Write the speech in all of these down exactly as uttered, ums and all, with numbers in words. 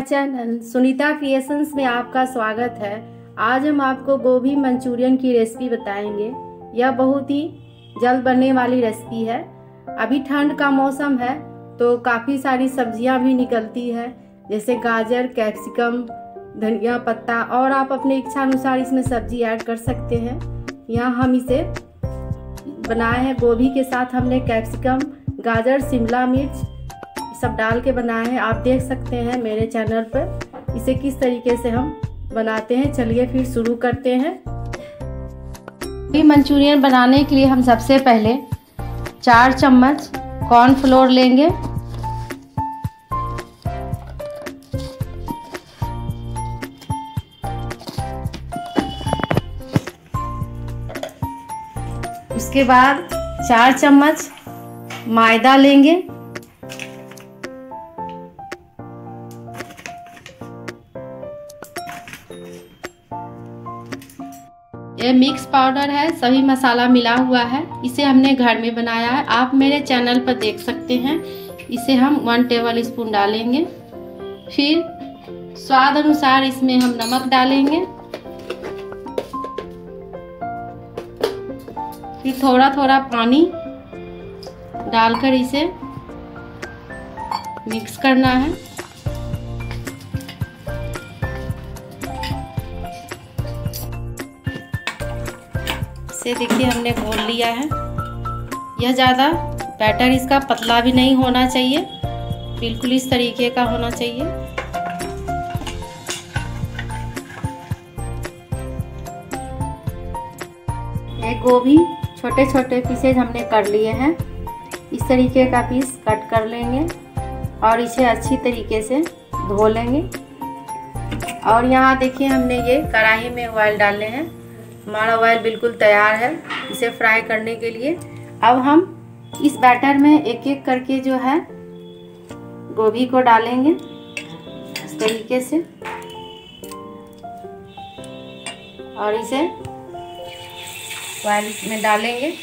Channel Sunita creations में आपका स्वागत है। आज हम आपको गोभी मंचूरियन की रेसिपी बताएंगे। यह बहुत ही जल्द बनने वाली रेसिपी है। अभी ठंड का मौसम है तो काफ़ी सारी सब्जियां भी निकलती है, जैसे गाजर, कैप्सिकम, धनिया पत्ता, और आप अपने इच्छा अनुसार इसमें सब्जी ऐड कर सकते हैं। यहाँ हम इसे बनाए हैं गोभी के साथ। हमने कैप्सिकम, गाजर, शिमला मिर्च सब डाल के बनाए हैं। आप देख सकते हैं मेरे चैनल पर इसे किस तरीके से हम बनाते हैं। चलिए फिर शुरू करते हैं। गोभी मंचूरियन बनाने के लिए हम सबसे पहले चार चम्मच कॉर्नफ्लोर लेंगे। उसके बाद चार चम्मच मैदा लेंगे। ये मिक्स पाउडर है, सभी मसाला मिला हुआ है। इसे हमने घर में बनाया है, आप मेरे चैनल पर देख सकते हैं। इसे हम वन टेबल स्पून डालेंगे। फिर स्वाद अनुसार इसमें हम नमक डालेंगे। फिर थोड़ा थोड़ा पानी डालकर इसे मिक्स करना है। इसे देखिए हमने घोल लिया है। यह ज़्यादा बैटर इसका पतला भी नहीं होना चाहिए, बिल्कुल इस तरीके का होना चाहिए। ये गोभी छोटे छोटे पीसेज हमने कर लिए हैं। इस तरीके का पीस कट कर लेंगे और इसे अच्छी तरीके से धो लेंगे। और यहाँ देखिए हमने ये कढ़ाई में ऑयल डाले हैं। हमारा ऑयल बिल्कुल तैयार है इसे फ्राई करने के लिए। अब हम इस बैटर में एक एक करके जो है गोभी को डालेंगे इस तरीके से, और इसे ऑयल में डालेंगे।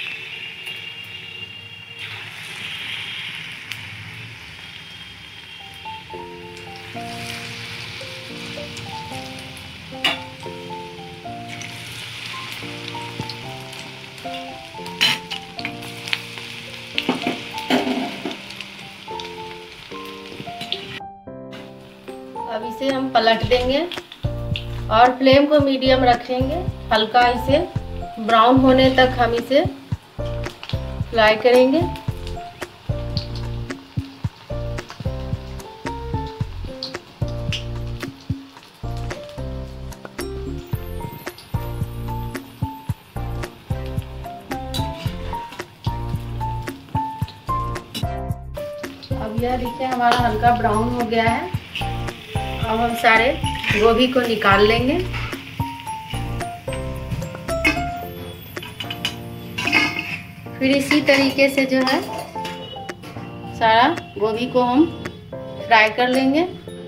अब इसे हम पलट देंगे और फ्लेम को मीडियम रखेंगे। हल्का इसे ब्राउन होने तक हम इसे फ्राई करेंगे। अब यह देखिए हमारा हल्का ब्राउन हो गया है। अब हम सारे गोभी को निकाल लेंगे। फिर इसी तरीके से जो है सारा गोभी को हम फ्राई कर लेंगे।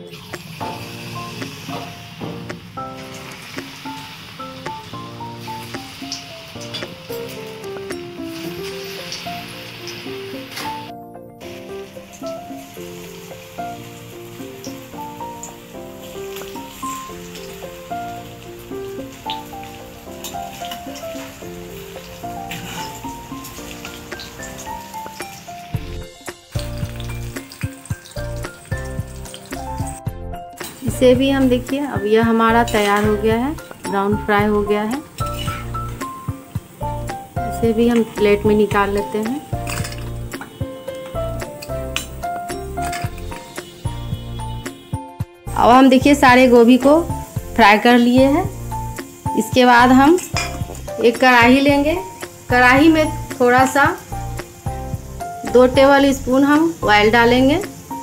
इसे भी हम देखिए अब यह हमारा तैयार हो गया है, ब्राउन फ्राई हो गया है। इसे भी हम प्लेट में निकाल लेते हैं। अब हम देखिए सारे गोभी को फ्राई कर लिए हैं। इसके बाद हम एक कढ़ाई लेंगे। कढ़ाई में थोड़ा सा दो टेबल स्पून हम ऑयल डालेंगे।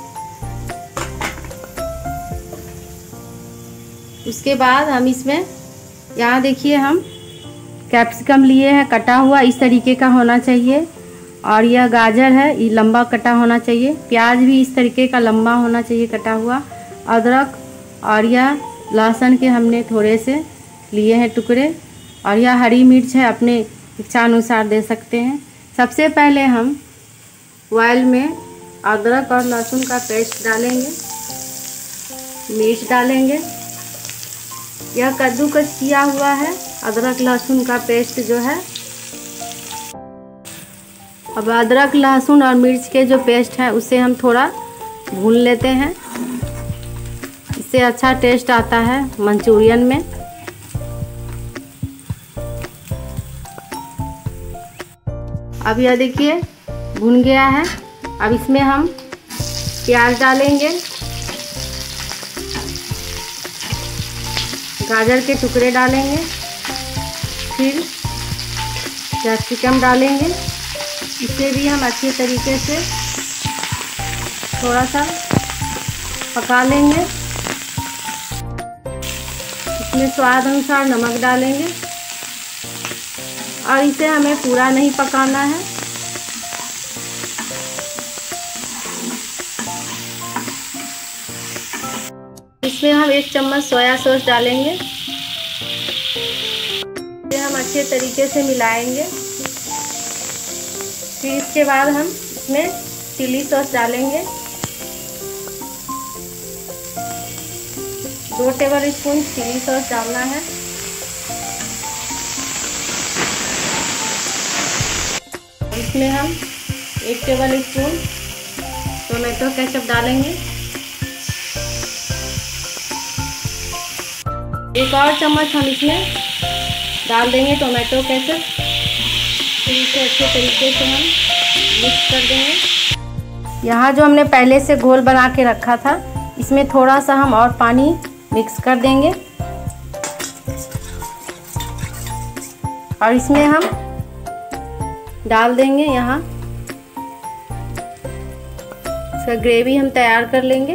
उसके बाद हम इसमें यहाँ देखिए हम कैप्सिकम लिए हैं कटा हुआ, इस तरीके का होना चाहिए। और यह गाजर है, ये लंबा कटा होना चाहिए। प्याज भी इस तरीके का लंबा होना चाहिए कटा हुआ। अदरक और यह लहसुन के हमने थोड़े से लिए हैं टुकड़े। और यह हरी मिर्च है, अपने इच्छा अनुसार दे सकते हैं। सबसे पहले हम ऑयल में अदरक और लहसुन का पेस्ट डालेंगे। मिर्च डालेंगे। यह कद्दूकस किया हुआ है अदरक लहसुन का पेस्ट जो है। अब अदरक लहसुन और मिर्च के जो पेस्ट है उसे हम थोड़ा भून लेते हैं। इससे अच्छा टेस्ट आता है मंचूरियन में। अब यह देखिए भुन गया है। अब इसमें हम प्याज डालेंगे, गाजर के टुकड़े डालेंगे, फिर कैप्सिकम डालेंगे। इसे भी हम अच्छे तरीके से थोड़ा सा पका लेंगे। इसमें स्वाद अनुसार नमक डालेंगे और इसे हमें पूरा नहीं पकाना है। इसमें हम एक चम्मच सोया सॉस डालेंगे। इसे हम अच्छे तरीके से मिलाएंगे। फिर इसके बाद हम इसमें चिली सॉस डालेंगे। दो टेबल स्पून चिली सॉस डालना है। इसमें हम एक टेबल स्पून टोमेटो केचप डालेंगे। एक और चम्मच हम इसमें डाल देंगे टोमेटो केचप। फिर इसे अच्छे तरीके से हम मिक्स कर देंगे। यहाँ जो हमने पहले से घोल बना के रखा था इसमें थोड़ा सा हम और पानी मिक्स कर देंगे और इसमें हम डाल देंगे। यहाँ इसका ग्रेवी हम तैयार कर लेंगे।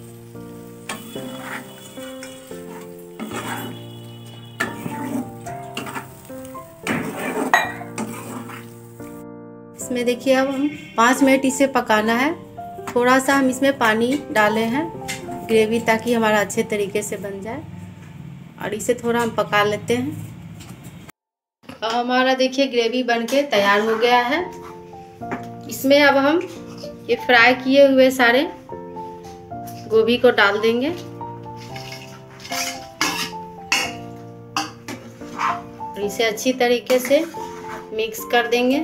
इसमें देखिए अब हम पाँच मिनट इसे पकाना है। थोड़ा सा हम इसमें पानी डाले हैं ग्रेवी, ताकि हमारा अच्छे तरीके से बन जाए और इसे थोड़ा हम पका लेते हैं। और हमारा देखिए ग्रेवी बनके तैयार हो गया है। इसमें अब हम ये फ्राई किए हुए सारे गोभी को डाल देंगे और इसे अच्छी तरीके से मिक्स कर देंगे।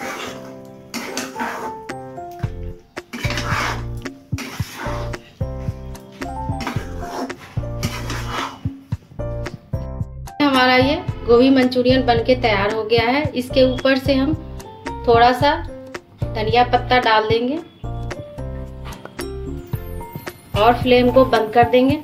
हमारा ये गोभी मंचूरियन बनके तैयार हो गया है। इसके ऊपर से हम थोड़ा सा धनिया पत्ता डाल देंगे और फ्लेम को बंद कर देंगे।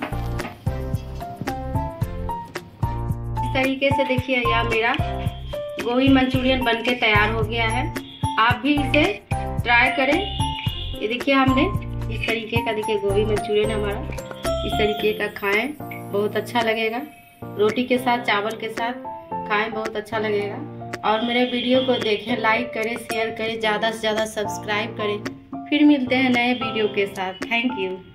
इस तरीके से देखिए यह मेरा गोभी मंचूरियन बनके तैयार हो गया है। आप भी इसे ट्राई करें। ये देखिए हमने इस तरीके का देखिए गोभी मंचूरियन हमारा इस तरीके का खाएं, बहुत अच्छा लगेगा। रोटी के साथ, चावल के साथ खाएं, बहुत अच्छा लगेगा। और मेरे वीडियो को देखें, लाइक करें, शेयर करें, ज़्यादा से ज़्यादा सब्सक्राइब करें। फिर मिलते हैं नए वीडियो के साथ। Thank you.